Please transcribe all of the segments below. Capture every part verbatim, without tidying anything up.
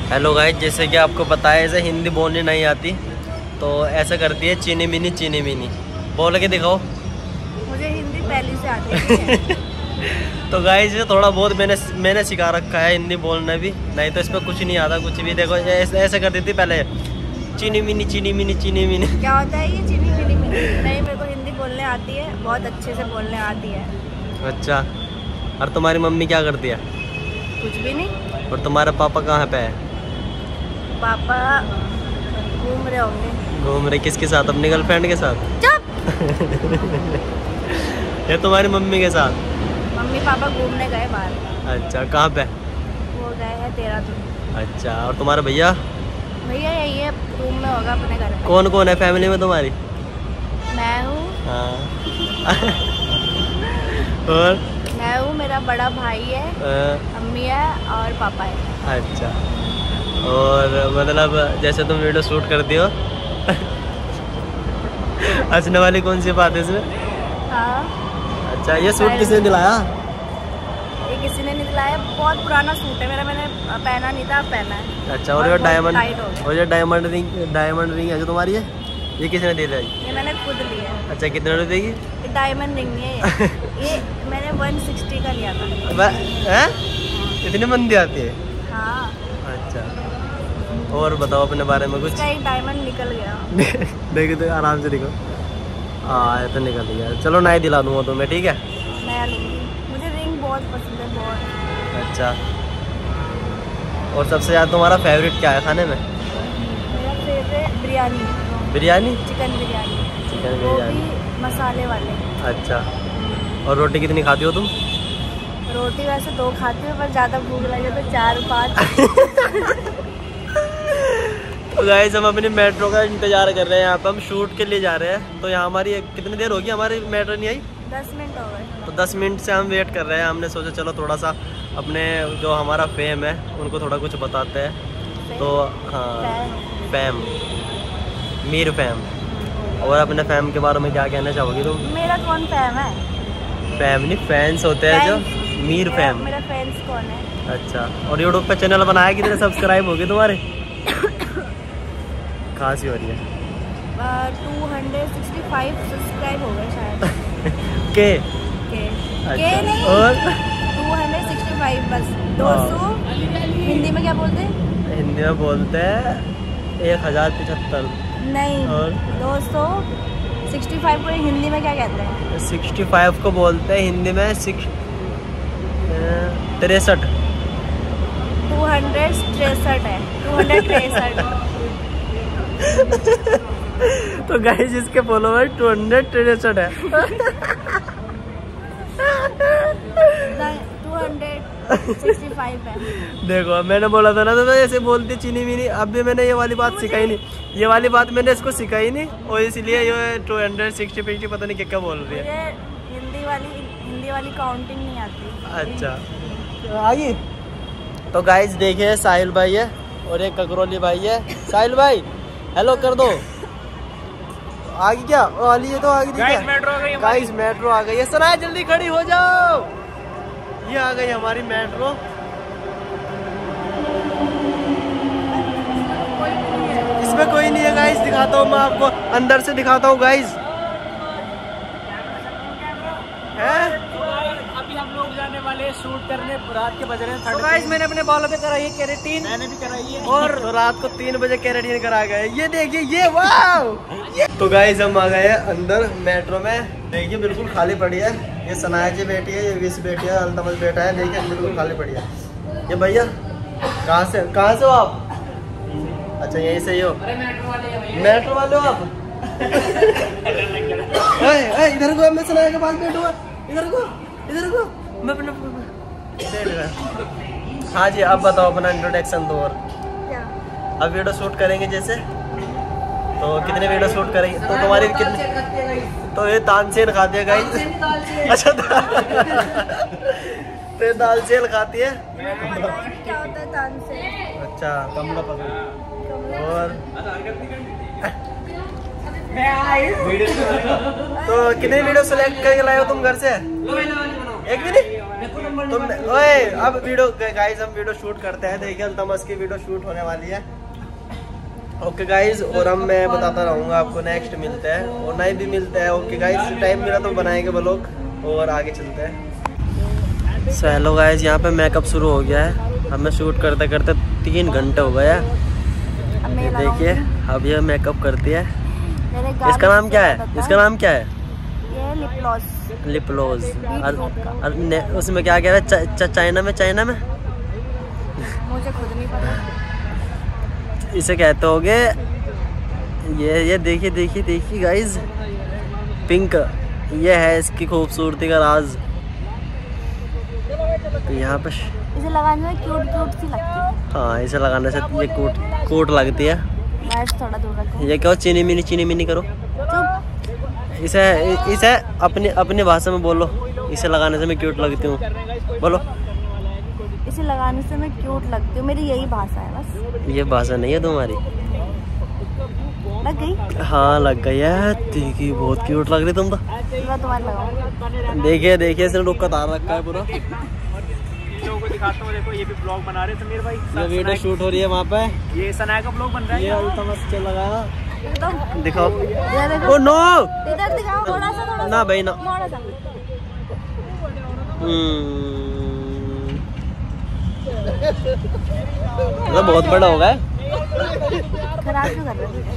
Hello guys, जैसे कि आपको पता है इसे हिंदी बोलनी नहीं आती तो ऐसा करती है चीनी मिनी चीनी मिनी। बोल के दिखाओ। मुझे हिंदी पहले से आती है। तो गाइस ये थोड़ा बहुत मैंने मैंने सिखा रखा है हिंदी बोलना भी, नहीं तो इसमें कुछ नहीं आता कुछ भी। देखो ऐसे ऐसे करती थी पहले, चीनी मिनी चीनी मिनी चीनी मिनी। क्या होता है ये चीनी मिनी मिनी? नहीं, मेरे को हिंदी बोलने आती है, बहुत अच्छे से बोलने आती है। अच्छा, और तुम्हारी मम्मी क्या करती है? कुछ भी नहीं। और तुम्हारे पापा कहाँ पे है? पापा घूम रहे होंगे। घूम रहे किसके साथ? अपनी गर्लफ्रेंड के साथ? चुप। या तुम्हारी मम्मी के साथ? मम्मी पापा घूमने गए बाहर। अच्छा, कहाँ पे? वो गए हैं देहरादून। अच्छा, और तुम्हारा भैया? भैया यही है, रूम में होगा अपने घर में। कौन कौन है फैमिली में तुम्हारी? मैं हूँ। हाँ। और मैं हूँ, मेरा बड़ा भाई है, आ, अम्मी है और पापा है। अच्छा, और मतलब जैसे तुम वीडियो शूट करती हो हंसने वाली कौन सी बात है इसमें? हाँ। अच्छा, ये सूट किसने दिलाया? ये किसी ने निकलाया, बहुत पुराना सूट है मेरा, मैंने पहना नहीं था, अब पहना है। अच्छा, और ये डायमंड और ये डायमंड रिंग डायमंड रिंग है जो तुम्हारी है, ये किसने दे दी? ये मैंने खुद लिया है। अच्छा, कितने रुपए देगी? ये डायमंड रिंग नहीं है, ये, ये मैंने वन सिक्सटी का लिया था। हैं? इतनी मंदी आती है? हाँ। अच्छा, और बताओ अपने बारे में कुछ। इसका एक डायमंड निकल गया। देखो तो आराम से देखो। हाँ, ये तो निकल गया। चलो नया दिला दूंगा तुम्हें, ठीक है? नया लूँगी, मुझे रिंग बहुत पसंद है, बहुत। अच्छा, और सबसे ज़्यादा तुम्हारा फेवरेट क्या है खाने में? मेरा favourite biryani. Biryani? Chicken biryani. Chicken वो बिरयानी। भी मसाले वाले। अच्छा। और रोटी कितनी खाती हो तुम? रोटी वैसे दो खाती हूँ, पर ज़्यादा भूख लगे तो चार पाँच। तो गाइस हम अपनी मेट्रो का इंतजार कर रहे हैं, यहाँ पे हम शूट के लिए जा रहे हैं। तो यहाँ हमारी कितनी देर होगी, हमारी मेट्रो नहीं आई? दस मिनट हो गए। तो दस मिनट से हम वेट कर रहे हैं। हमने सोचा चलो थोड़ा सा अपने जो हमारा फेम है उनको थोड़ा कुछ बताते हैं। तो हाँ, फैम, मीर फैम। और अपने फैम के बारे में क्या कहना चाहोगी तुम? मेरा कौन फैम है? फैम नहीं, फैंस होते हैं जो। मीर मेरा, फैम। मेरा फैंस कौन है? अच्छा, और यूट्यूब पे चैनल बनाया, कितने सब्सक्राइब हो गए तुम्हारे? खांसी हो रही है। Two hundred sixty five subscribe हो गए शायद। के के अच्छा, के नहीं, और टू हंड्रेड सिक्सटी फाइव बस। दो सौ हिंदी में क्या बोलते हैं? हिंदी में बोलते हैं एक हजार पिछहत्तर। नहीं, और दो सौ सिक्सटी फाइव को हिंदी में क्या कहते हैं? सिक्सटी फाइव को बोलते हैं हिंदी में सिक्स तिरसठ। टू हंड्रेड तिरसठ है, टू हंड्रेड तिरसठ। तो गाइस इसके फॉलोवर टू हंड्रेड तिरसठ है। टू हंड्रेड सिक्सटी फाइव है। देखो मैंने बोला था ना, तो ऐसे बोलती चीनी मिनी। अब भी मैंने ये वाली बात सिखाई नहीं, ये वाली बात मैंने इसको सिखाई नहीं, और इसलिए ये टू हंड्रेड सिक्सटी फिफ्टी पता नहीं क्या क्या बोल रही है। हिंदी वाली हिंदी वाली काउंटिंग नहीं आती। अच्छा, आइए। तो गाइस देखिए, साहिल भाई है और एक ककरोली भाई है। साहिल भाई हेलो कर दो। आगे क्या वाली है? तो आगे गाइस मेट्रो आ गई, गाइस मेट्रो आ गई है। सना जल्दी खड़ी हो जाओ, ये आ गई हमारी मेट्रो। इसमें कोई नहीं है गाइस, दिखाता हूँ मैं आपको, अंदर से दिखाता हूँ गाइस। है अभी हम लोग जाने वाले शूट करने, रात के बज रहे हैं। तो गाइस मैंने अपने बालों पे कराई है केराटिन, मैंने भी कराई है, और तो रात को तीन बजे केराटिन करा गए। ये देखिए, ये वाह। तो गाइस हम आ गए हैं अंदर मेट्रो में। देखिए बिल्कुल खाली पड़ी है। ये सनाया जी बैठी है, ये विश बैठी है, अल्तमज बैठा है। देखिए बिल्कुल खाली पड़ी है। ये भैया कहाँ से कहाँ से हो आप? अच्छा, यहीं से ही हो? मेट्रो वाले हो आप? इधर को, मैं सनाया के पास बैठूंगा। इधर को, इधर को, मैं अपना बैठ रहा। हाँ जी, अब बताओ अपना इंट्रोडक्शन दो। और क्या? अब वीडियो शूट करेंगे जैसे, तो कितने वीडियो शूट करेंगे? तो तुम्हारी कितनी? तो ये तानसेन खाती है गाइस। अच्छा, तो ये दालचेल खाती है। क्या होता है तानसेन? अच्छा, कमला पसंद। और तो कितने वीडियो सेलेक्ट करके लाए हो तुम घर से? एक भी नहीं? तुम ओए अब वीडियो गाइस हम वीडियो शूट करते हैं। देखिए अल्तमश की वीडियो शूट होने वाली है। ओके गाइस और हम मैं बताता रहूँगा आपको। नेक्स्ट मिलते हैं और नए भी मिलते हैं। ओके गाइस टाइम मिला तो बनाएंगे ब्लॉग और आगे चलते हैं। सो हेलो गाइस यहाँ पे मेकअप शुरू हो गया है। हमें शूट करते करते तीन घंटे हो गए हैं। देखिए अब ये मेकअप करती है। इसका नाम क्या है? इसका नाम क्या है? ये लिप ग्लॉस। Lip gloss. उसमें क्या क्या है? चाइना में चाइना में मुझे खुद नहीं पता। इसे कहते होगे ये ये देखिए देखिए देखिए गाइस पिंक। ये है इसकी खूबसूरती का राज। तो यहाँ पे इसे लगाने में क्यूट क्यूट सी लगती है। हाँ इसे लगाने से ये कूट कूट लगती है। थोड़ा दूर रखो। ये क्या चीनी मिनी चीनी मिनी करो। इसे इसे अपनी अपनी भाषा में बोलो। इसे लगाने से मैं क्यूट लगती हूँ बोलो। इसे लगाने से मैं क्यूट लगती हूँ। मेरी यही भाषा है बस। ये भाषा नहीं है तुम्हारी। लग गई? हाँ लग गई है। देखिए बहुत क्यूट लग रही तुम तो। तुम्हारे लगाओ। देखिए देखिए इसने रुक का तार रखा है पूरा। लोगों को दिखाता हूँ। देखो ये भी ब्लॉग बना रहे समीर भाई। ये वीडियो शूट हो रही है वहाँ पे। ये सनाया का ब्लॉग बन रहा है। ये अल्तमश चल लगा एकदम दिखाओ। ये देखो। ओ नो इधर दिखाओ थोड़ा सा थोड़ा ना भाई ना। थोड़ा सा। हम्म तो बहुत बड़ा होगा। खराब क्यों कर रहे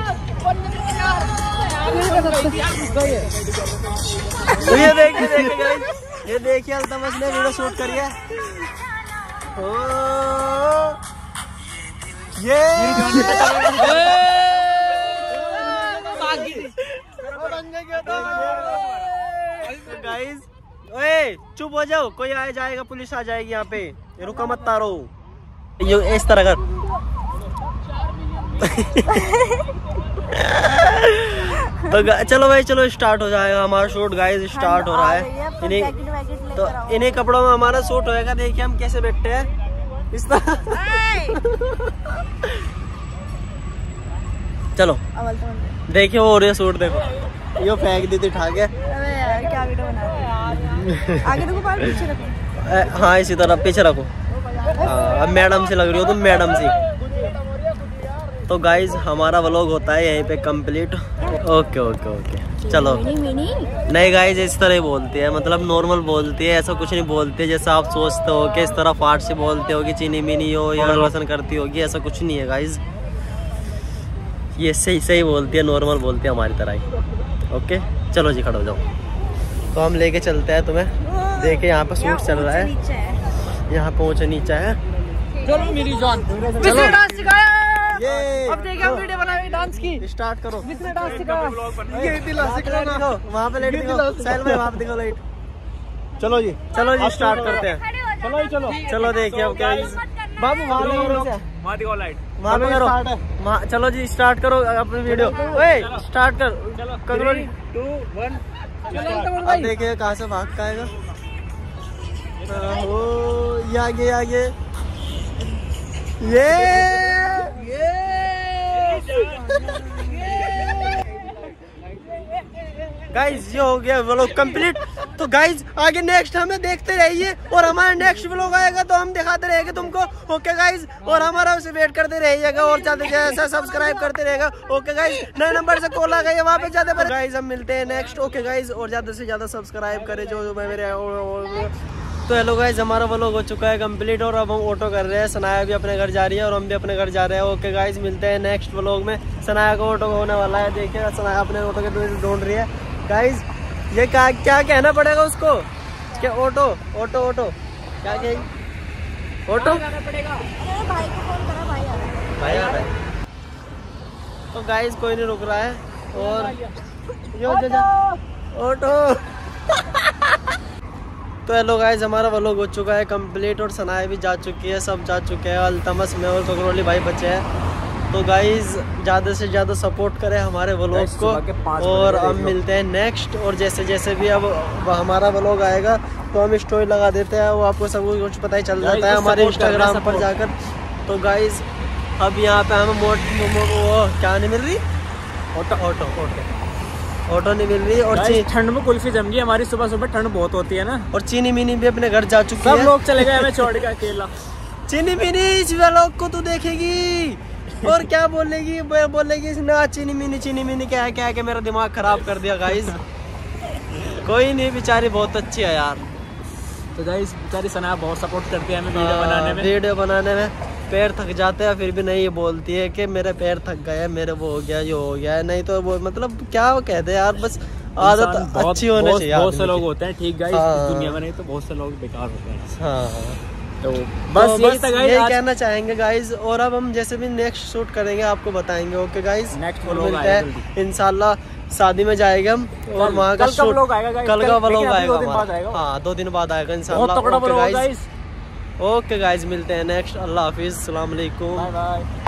हो? ये देखिए देखिए गाइस ये देखिए अल्तमश ने वीडियो शूट करी है। ओ ये गाइस ओए चुप हो जाओ। कोई आ जाएगा पुलिस आ जाएगी यहाँ पे। रुका मत तारो। ये इस तरह कर। तो चलो भाई चलो स्टार्ट हो जाएगा हमारा शूट। गाइस स्टार्ट हो रहा है। इन्हीं तो इन्हीं कपड़ों में हमारा शूट होएगा। देखिए हम कैसे बैठते हैं इस तरह। चलो देखिए वो हो रही है शूट। देखो ये फेंक दी थी उठा के। अबे यार क्या वीडियो बना रहे हो? आगे देखो पार पीछे रखो। हाँ इसी तरह पीछे रखो। अब मैडम से लग रही हो तुम मैडम सी। तो गाइज हमारा व्लॉग होता है यहीं पे कंप्लीट। ओके ओके ओके चलो। नहीं गाइज इस तरह ही बोलती है। मतलब नॉर्मल बोलती है। ऐसा कुछ नहीं बोलती है जैसा आप सोचते हो कि इस तरह फाट से बोलते हो कि चीनी मिनी हो या रोशन करती होगी। ऐसा कुछ नहीं है गाइज। ये सही सही बोलती है। नॉर्मल बोलती है हमारी तरह ही। ओके चलो जी खड़े हो जाओ। तो हम लेके चलते हैं तुम्हें। देखिए यहाँ पे शूट चल रहा है। यहाँ पे ऊंचा नीचा है। चलो मेरी जान चलो डांस सिखाया। ये अब देखिए हम वीडियो बनाएंगे डांस की। स्टार्ट करो। किसने डांस सिखाया? ये दिला सिखाना। वहाँ पे लाइट दिखाओ। साइड में वहाँ पे दिखाओ लाइट। चलो जी चलो जी स्टार्ट करते हैं। चलो ही चलो चलो देखिए अब क्या बाबू वहाँ वहाँ दिखाओ लाइट। वहाँ पे करो। चलो जी स्टार्ट करो अपनी वीडियो। ओए स्टार्ट कर करो। टू वन अब देखिए कहाँ से भाग का आएगा। ओ ये आगे आगे ये ये गाइज ये हो गया व्लॉग कंप्लीट। तो गाइज आगे नेक्स्ट हमें देखते रहिए और हमारा नेक्स्ट व्लॉग आएगा तो हम दिखाते रहेंगे तुमको। ओके गाइज और हमारा उसे वेट करते रहिएगा और ज्यादा जैसा सब्सक्राइब करते रहेगा। ओके गाइज नए नंबर से कॉल आ गई है वहाँ पे ज्यादा पर गाइज हम मिलते हैं नेक्स्ट। ओके गाइज और ज्यादा से ज्यादा सब्सक्राइब करें जो मैं मेरे। तो हेलो गाइज हमारा व्लॉग हो चुका है कंप्लीट और अब हम ऑटो कर रहे हैं। सनाया भी अपने घर जा रही है और हम भी अपने घर जा रहे हैं। ओके गाइज मिलते हैं नेक्स्ट व्लॉग में। सनाया का ऑटो होने वाला है। देखिए सनाया अपने ऑटो के ढूंढ रही है। गाइज ये क्या क्या कहना पड़ेगा उसको क्या? ऑटो ऑटो ऑटो क्या कहेगी? ऑटो भाई को फोन करा। भाई आ रहा है। भाई आ रहा है। तो गाइज कोई नहीं रुक रहा है और यो ऑटो। तो हेलो गाइज हमारा व्लॉग हो चुका है कंप्लीट और सनाया भी जा चुकी है। सब जा चुके हैं। अल्तमश में और ककरोली भाई बचे हैं। तो गाइज ज़्यादा से ज़्यादा सपोर्ट करें हमारे व्लॉग को और हम मिलते हैं नेक्स्ट। और जैसे जैसे भी अब हमारा व्लॉग आएगा तो हम स्टोरी लगा देते हैं। वो आपको सब कुछ पता ही चल जाता है हमारे इंस्टाग्राम पर जाकर। तो गाइज अब यहाँ पे हमें मोट वो क्या नहीं मिल रही? ऑटो ऑटो ऑटो ऑटो नहीं मिल रही और ची... ठंड में कुल्फी जम गई हमारी, सुबह सुबह ठंड बहुत होती है ना। और चीनी मीनी भी अपने घर जा चुकी है। सब लोग चले गए हमें छोड़ के अकेला। चीनी मीनी इस व्लॉग को तू देखेगी और क्या बोलेगी, बोलेगी ना चीनी मीनी चीनी मीनी क्या है क्या है कि मेरा दिमाग खराब कर दिया गाइस। कोई नहीं, बेचारी बहुत अच्छी है यार। तो गाइस बेचारी सना बहुत सपोर्ट करती है हमें वीडियो बनाने में। वीडियो बनाने में पैर थक जाते हैं फिर भी नहीं ये बोलती है कि मेरे पैर थक गए, मेरे वो हो गया ये हो गया। नहीं तो वो मतलब क्या वो कहते हैं यार, बस आदत अच्छी होनी चाहिए। बहुत से लोग होते हैं ठीक गाइस इस दुनिया में, नहीं तो बहुत से लोग बेकार होते हैं। हाँ तो बस तो यही था गाइस, यही कहना चाहेंगे गाइस। और अब हम जैसे भी नेक्स्ट शूट करेंगे आपको बताएंगे। ओके गाइस, नेक्स्ट और मिलते हैं इंशाल्लाह। शादी में जाएंगे हम और वहाँ का शूट कल का व्लॉग आएगा। हाँ दो दिन बाद आएगा इंशाल्लाह। ओके गाइस, ओके गाइस मिलते हैं नेक्स्ट। अल्लाह हाफिज, अस्सलाम वालेकुम, बाय बाय।